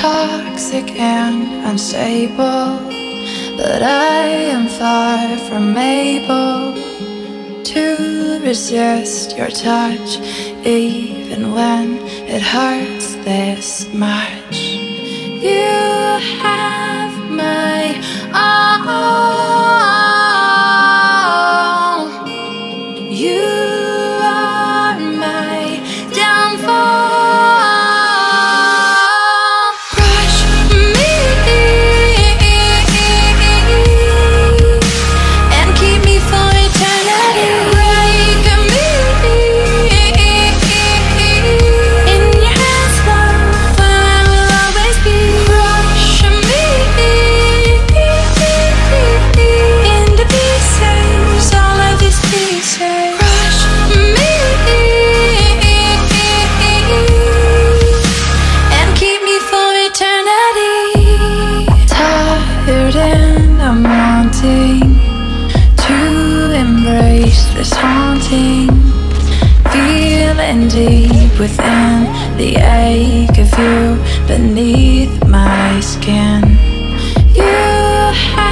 toxic and unstable, but I am far from able to resist your touch, even when it hurts this much. You have my all. You are my downfall. Crush me and keep me for eternity. Break me in your hands, love, I will always be. Crush me into pieces, all of these pieces. Crush me and keep me for eternity. Tired and I'm wanting to embrace this haunting feeling deep within the ache of you beneath my skin. You